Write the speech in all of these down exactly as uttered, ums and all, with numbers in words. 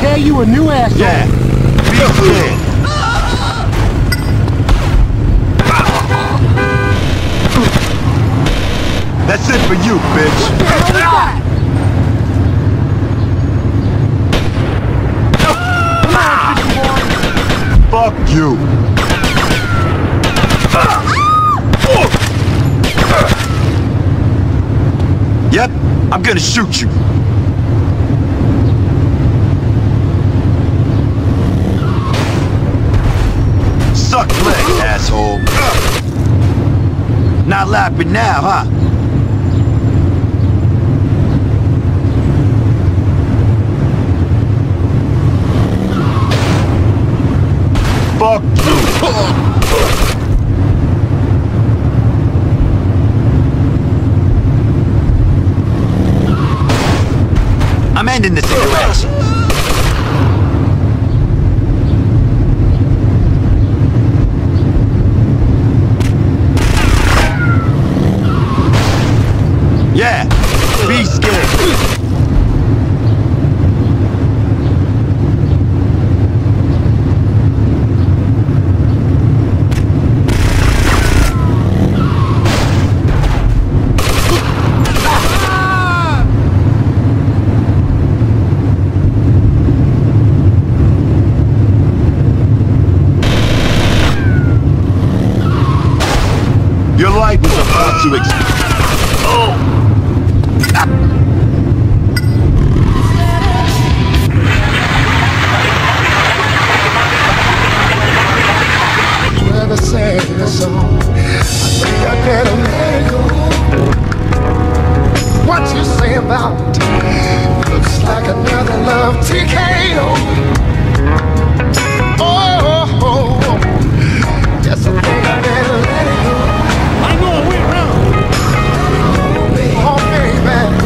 okay? You a new asshole. Yeah. Be scared. That's it for you, bitch. Fuck you. Yep, I'm gonna shoot you. Suck leg, asshole. Not laughing now, huh? Fuck you. I'm ending this interaction. Yeah, be scared. Your life is about to ex- Oh! Well, the saddest song, I think I better let it go. What you say about it looks like another love T K O. Oh, oh, oh. Yes, I think I better let it go. I know I went wrong. Oh, baby.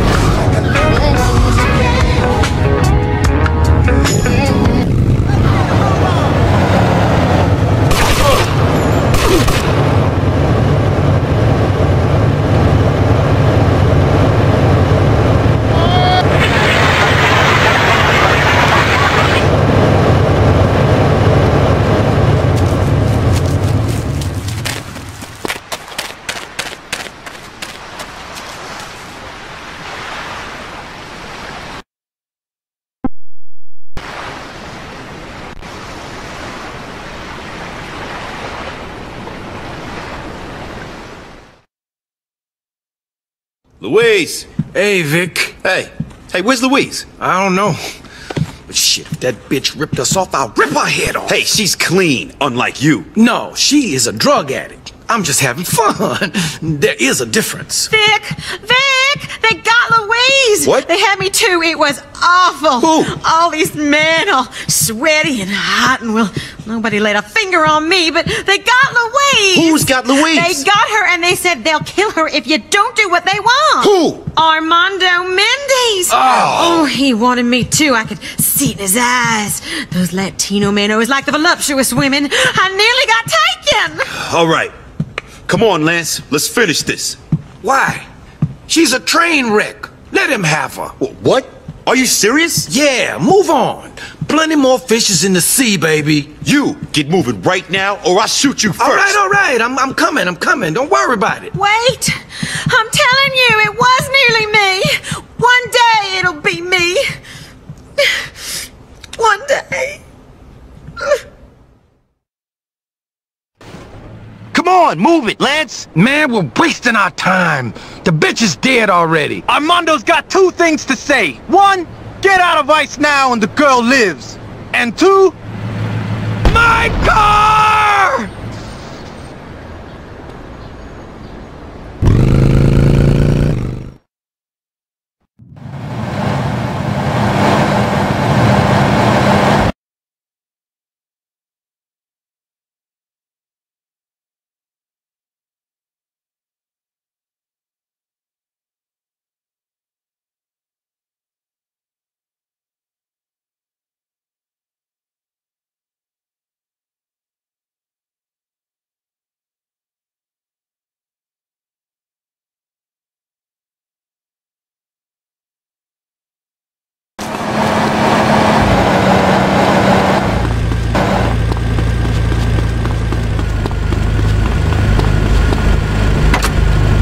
Louise! Hey, Vic. Hey, hey, where's Louise? I don't know. But shit, if that bitch ripped us off, I'll rip her head off. Hey, she's clean, unlike you. No, she is a drug addict. I'm just having fun. There is a difference. Vic! Vic! They got Louise! What? They had me too. It was awful. Who? All these men all sweaty and hot and well, nobody laid a finger on me, but they got Louise! Who's got Louise? They got her and they said they'll kill her if you don't do what they want. Who? Armando Mendes. Oh. Oh, he wanted me too. I could see it in his eyes. Those Latino men always like the voluptuous women. I nearly got taken. All right. Come on, Lance. Let's finish this. Why? She's a train wreck. Let him have her. Wh- What? Are you serious? Yeah, move on. Plenty more fishes in the sea, baby. You get moving right now, or I'll shoot you first. All right, all right. I'm, I'm coming, I'm coming. Don't worry about it. Wait! I'm telling you, it was nearly me. One day it'll be me. One day. Come on, move it, Lance. Man, we're wasting our time. The bitch is dead already. Armando's got two things to say. One, get out of ice now and the girl lives. And two, my car!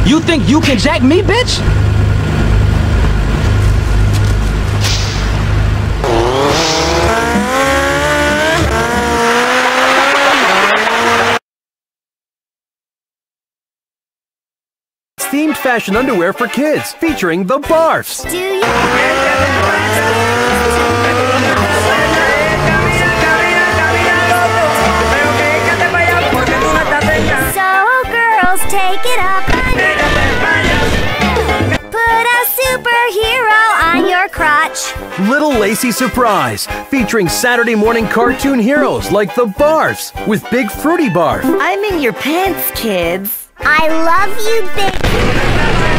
You think you can jack me, bitch? Themed fashion underwear for kids, featuring the Barfs. Do you? So girls, take it up. Put a superhero on your crotch. Little Lacy Surprise, featuring Saturday morning cartoon heroes like the Barfs, with Big Fruity Barf. I'm in your pants, kids. I love you, big.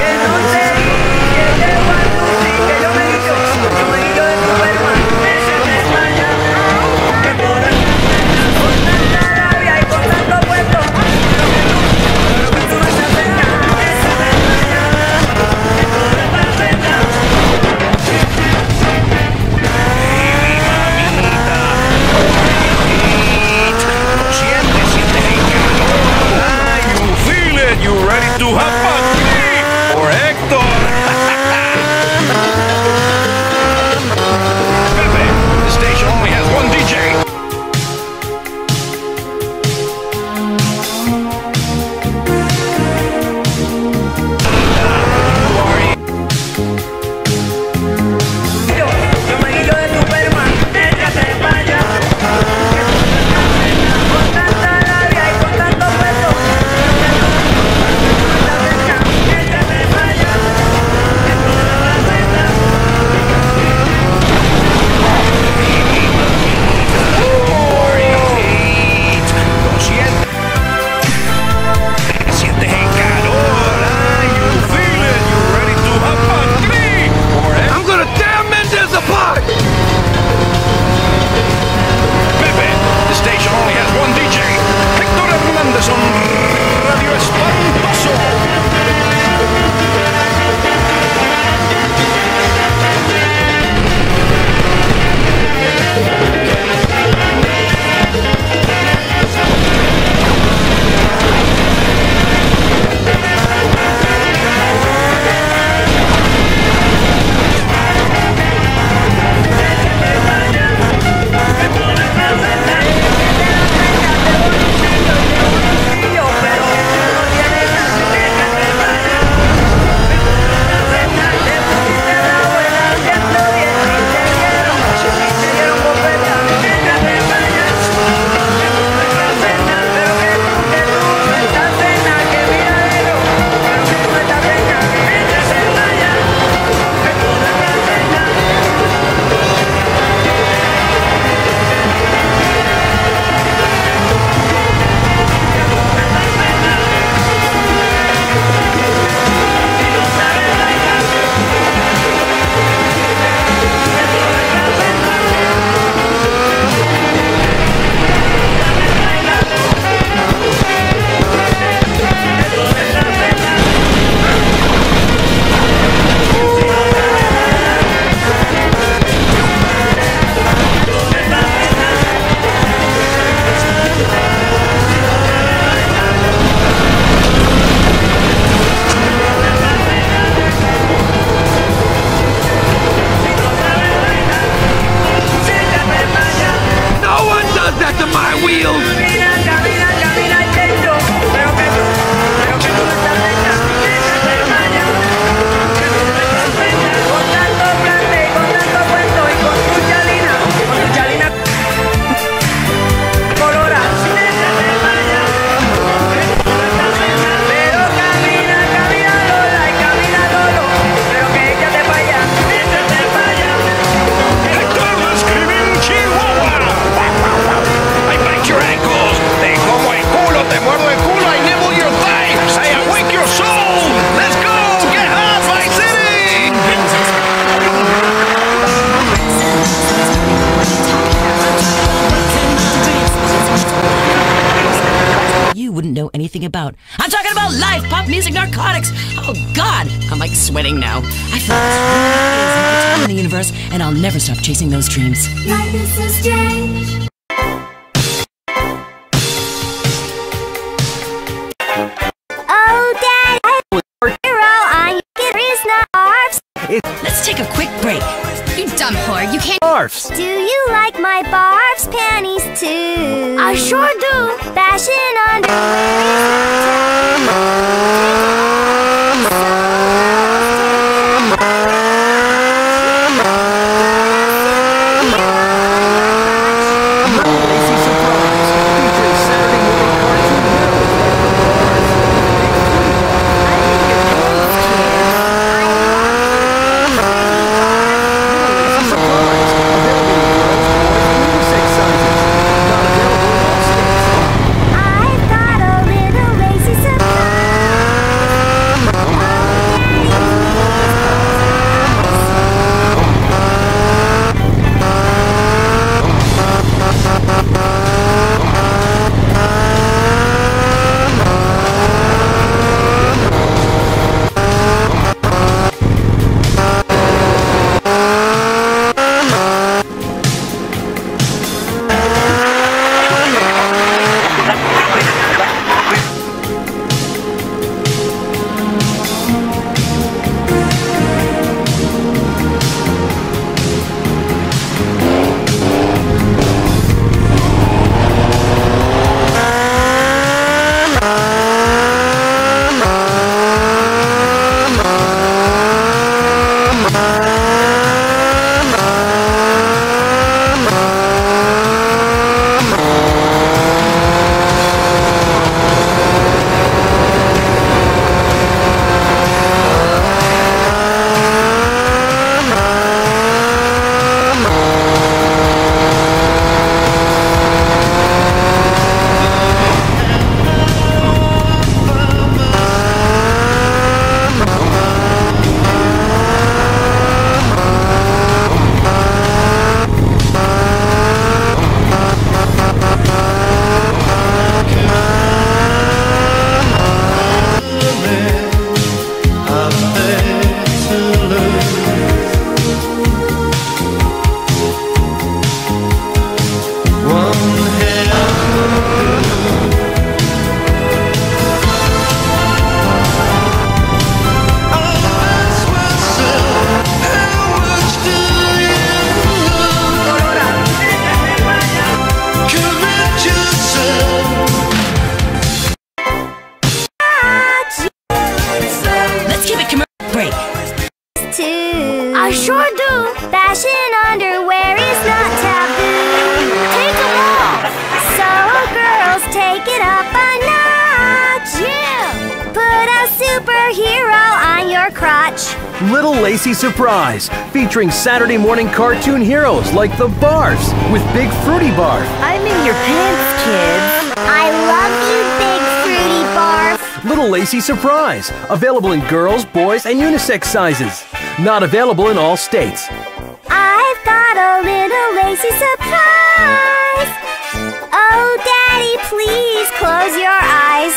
Anything about. I'm talking about life, pop music, narcotics. Oh God, I'm like sweating now. I feel this really is my time in the universe, and I'll never stop chasing those dreams. Life is so strange. Oh, Dad, barfs. Do you like my barfs panties too? I sure do. Fashion Lazy Surprise, featuring Saturday morning cartoon heroes like the Bars. Lazy Surprise, available in girls, boys, and unisex sizes. Not available in all states. I've got a little lazy surprise. Oh, Let's keep it commercial break. too. I sure do. Fashion underwear is not taboo. Take 'em off. So girls, take it up a notch. Yeah. Put a superhero on your crotch. Little Lacy Surprise, featuring Saturday morning cartoon heroes like the Barfs with Big Fruity Barf. I'm in your pants, kids. I love you, Big Fruity Barf. Little Lacy Surprise, available in girls, boys, and unisex sizes. Not available in all states. I've got a little lazy surprise. Oh, Daddy, please close your eyes.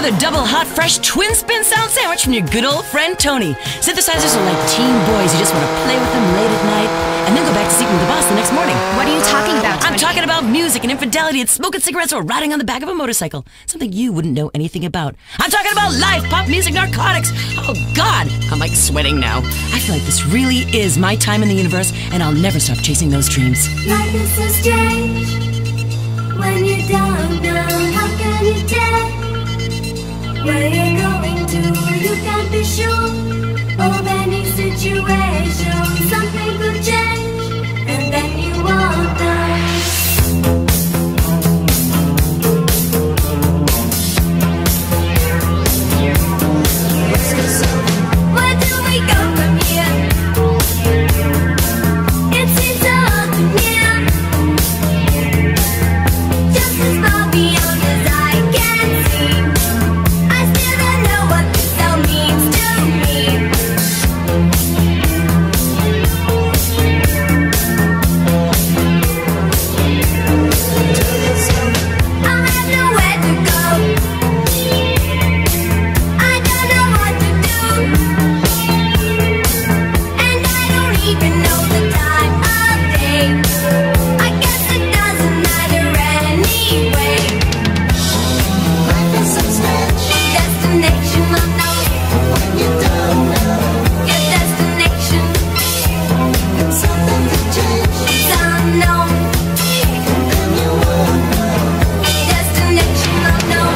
another double hot, fresh twin spin sound sandwich from your good old friend Tony. Synthesizers are like teen boys. You just want to play with them late at night and then go back to sleeping with the boss the next morning. What are you talking about, Tony? I'm talking about music and infidelity and smoking cigarettes or riding on the back of a motorcycle. Something you wouldn't know anything about. I'm talking about life, pop music, narcotics. Oh, God. I'm like sweating now. I feel like this really is my time in the universe, and I'll never stop chasing those dreams. Life is so strange when you don't know. How can you tell where you're going to? You can't be sure of any situation. Something could change, and then you won't know. Where do we go from here? It seems so unfamiliar, just as far beyond as I can see. I still don't know what this all means to me. I have nowhere to go. I don't know what to do, and I don't even know the time of day. I guess it doesn't matter anyway. Life is so strange. Destination unknown. When you don't know your destination, and something could change. It's unknown, and then you won't know. Destination unknown.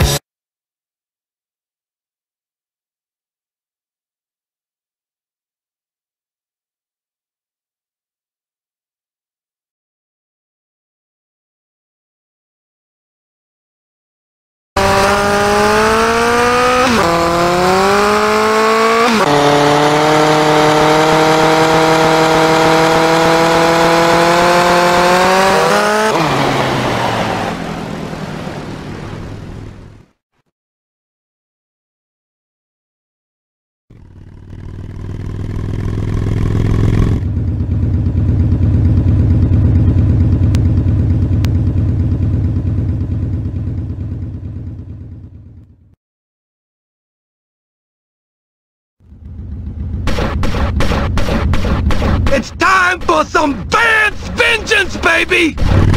It's time for some Vance vengeance, baby!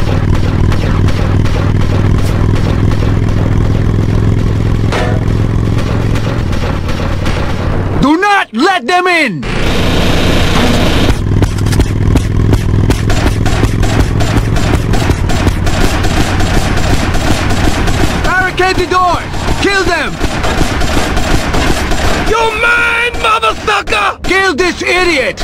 Do not let them in! Barricade the doors! Kill them! You're mine, mother sucker! Kill this idiot!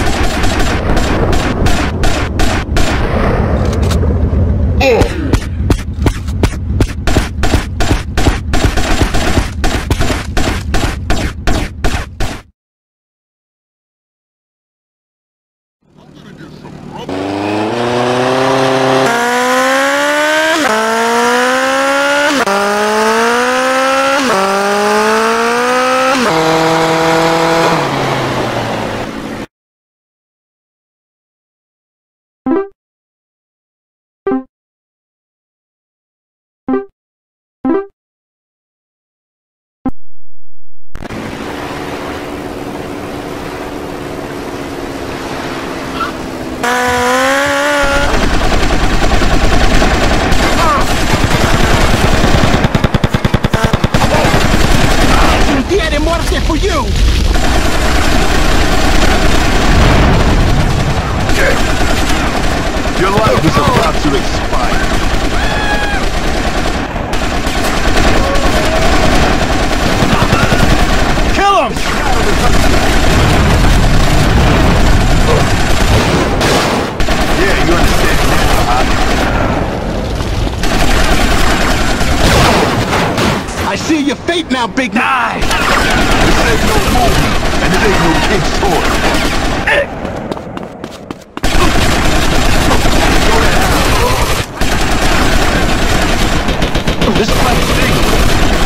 For you! Your life is about to expire. Kill him! Yeah, you understand now, huh? I see your fate now, big guy! This ain't no movie, and it ain't no kid's toy. This fight's dangerous.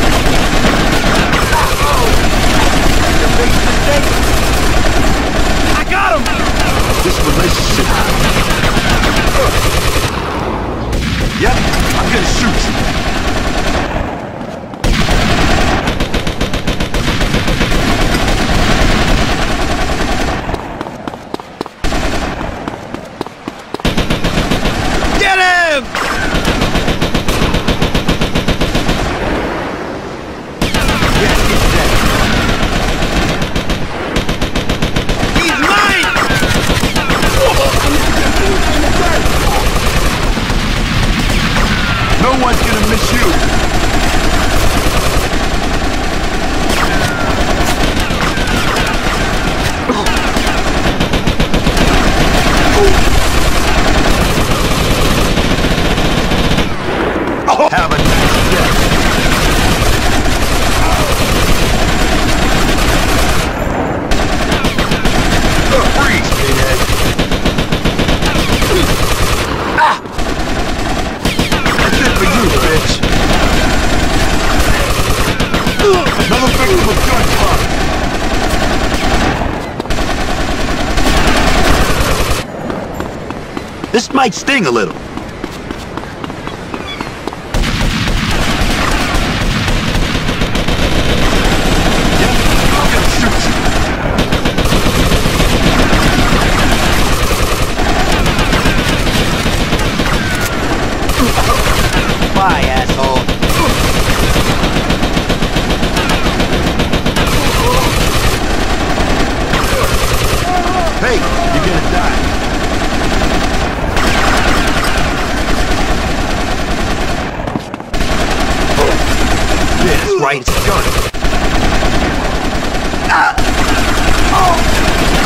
I got him! This relationship. Yep, I'm gonna shoot you. This might sting a little. Bye, asshole. Hey, you're gonna die. Yeah, that's right, it's a gun. Ah! Oh!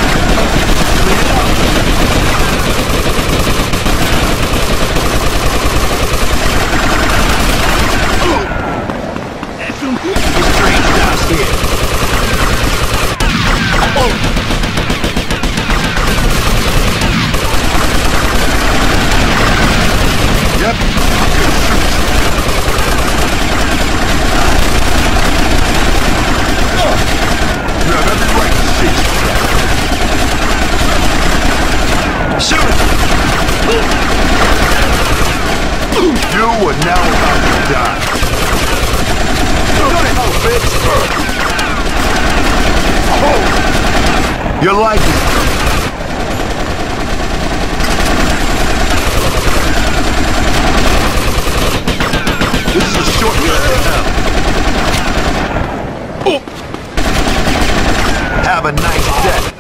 You are now about to die. Go to hell, bitch! Oh. Your life is... This is a short way to hell. Oh. Have a nice day.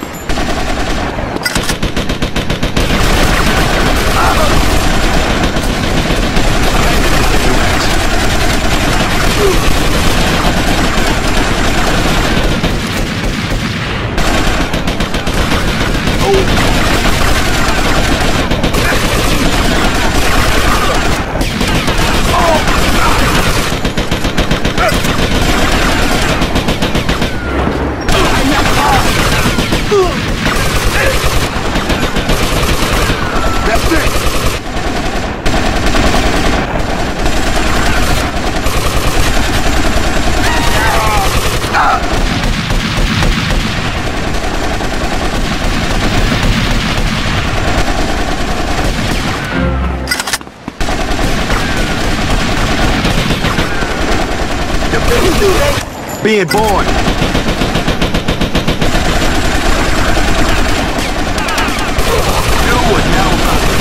Being born. You are now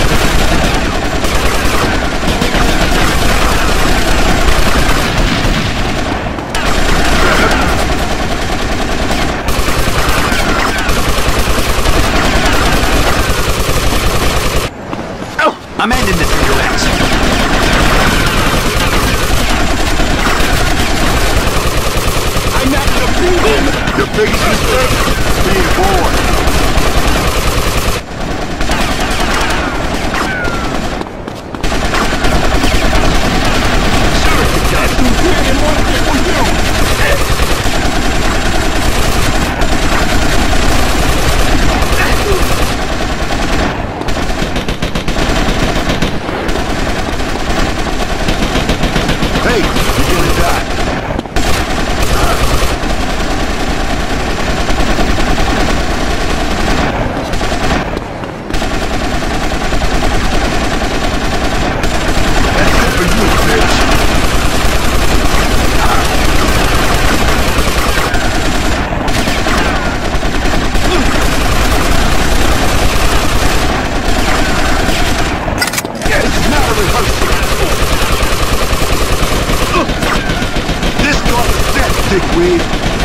oh, I'm ending this for your ass. Your biggest mistake? Being born. Hey, you're gonna die. Dickweed.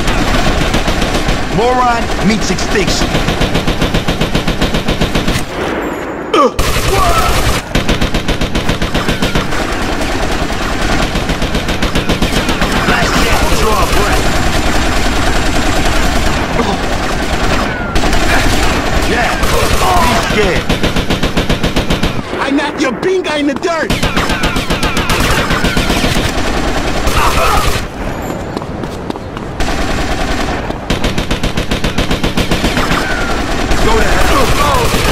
Moron meets extinction. Uh. Last chance to draw a breath. Yeah, be scared. I knocked your pinga in the dirt. Go to hell.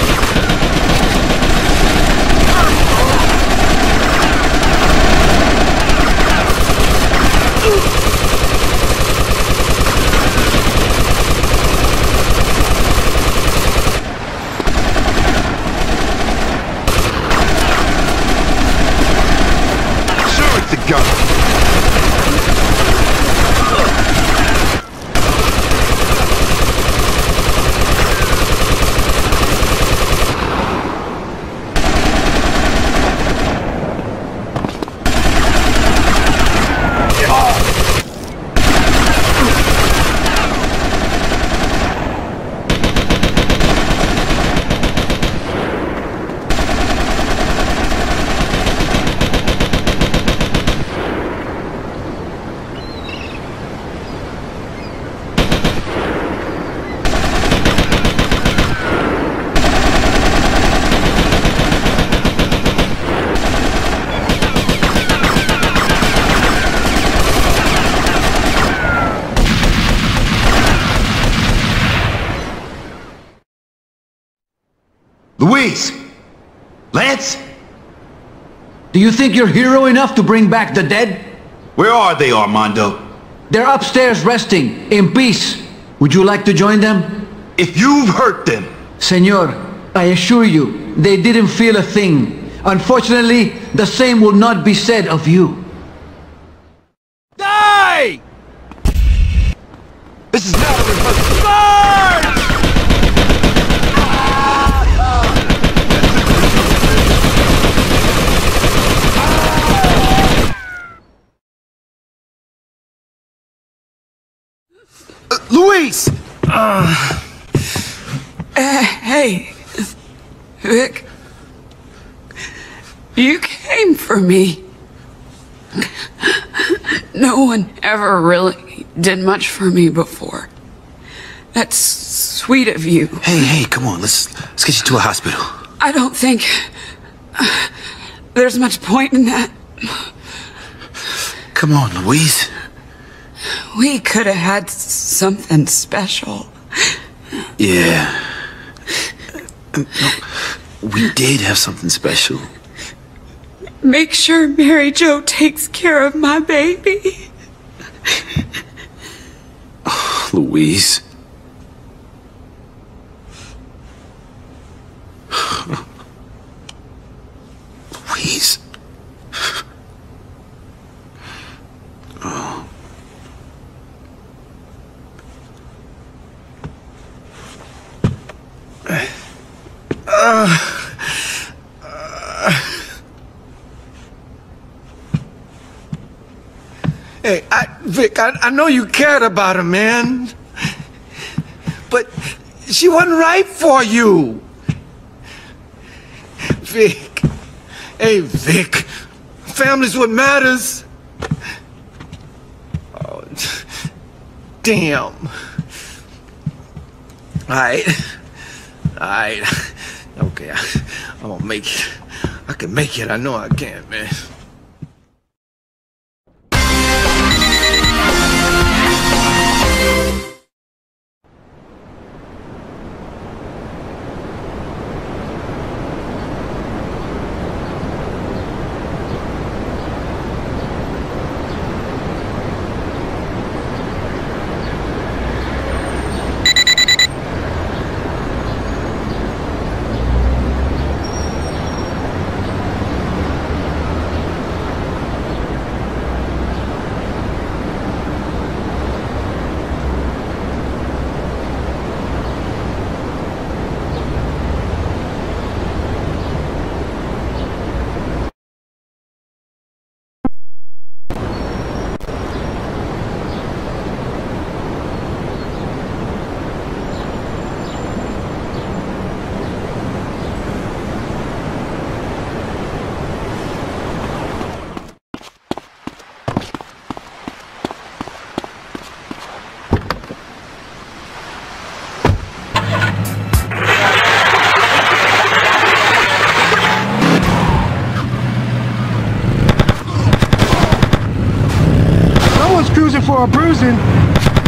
Luis! Lance? Do you think you're hero enough to bring back the dead? Where are they, Armando? They're upstairs resting, in peace. Would you like to join them? If you've hurt them... Senor, I assure you, they didn't feel a thing. Unfortunately, the same will not be said of you. Die! This is not a rehearsal. March! Uh, Luis! Uh, uh, hey, Vic. You came for me. No one ever really did much for me before. That's sweet of you. Hey, hey, come on, let's let's get you to a hospital. I don't think uh, there's much point in that. Come on, Luis. We could have had something special. Yeah. No, we did have something special. Make sure Mary Jo takes care of my baby. Oh, Louise. Louise. Oh. Uh. Hey, I, Vic, I, I know you cared about her, man. But she wasn't right for you. Vic. Hey, Vic. Family's what matters. Oh, damn. Alright. Alright. Okay, I, I'm gonna make it. I can make it. I know I can, man. For a bruising.